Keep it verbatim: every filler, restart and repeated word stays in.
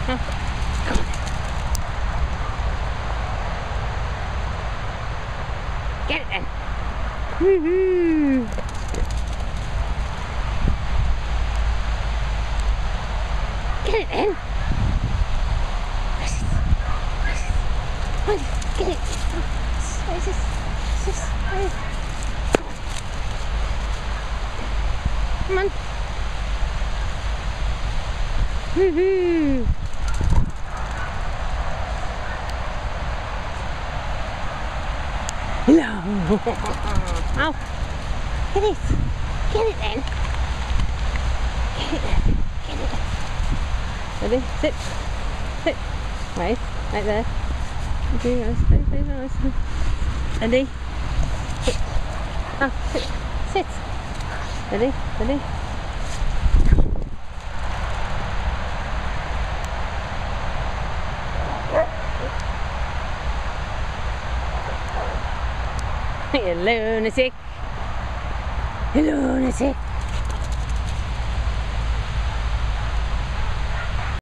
Come on. Get it then. Woohoo! Get it then. Get it. Where's this? Where's this? Where's... Come on. Woohoo! Hello! Oh! Get it! Get it then! Get it then! Get it! Ready? Sit! Sit! Right, right there. Okay, nice, very, very nice. Ready? Sit! Oh, sit! Sit! Ready? Ready? You lunatic! You lunatic!